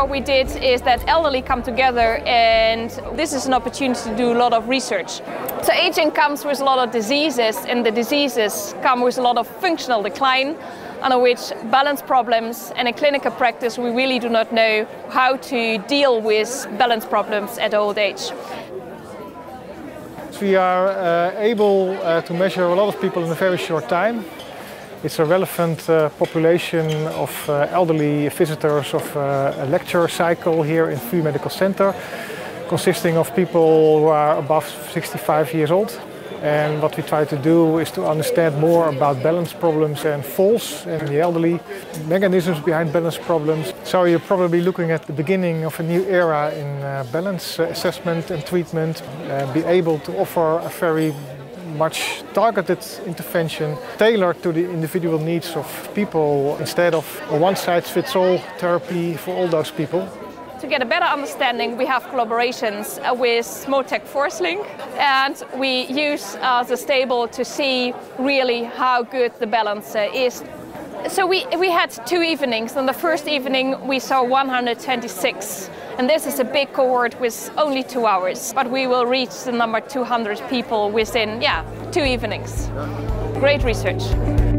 what we did is that elderly come together, and this is an opportunity to do a lot of research. So aging comes with a lot of diseases, and the diseases come with a lot of functional decline, under which balance problems, and in clinical practice we really do not know how to deal with balance problems at old age. We are able to measure a lot of people in a very short time. It's a relevant population of elderly visitors of a lecture cycle here in VU Medical Center, consisting of people who are above 65 years old. And what we try to do is to understand more about balance problems and falls in the elderly, mechanisms behind balance problems. So you're probably looking at the beginning of a new era in balance assessment and treatment, be able to offer a very much targeted intervention tailored to the individual needs of people instead of a one-size-fits-all therapy for all those people. To get a better understanding, we have collaborations with Smotec ForceLink, and we use the stable to see really how good the balance is. So we had 2 evenings. On the first evening we saw 126, and this is a big cohort with only 2 hours. But we will reach the number 200 people within 2 evenings. Great research.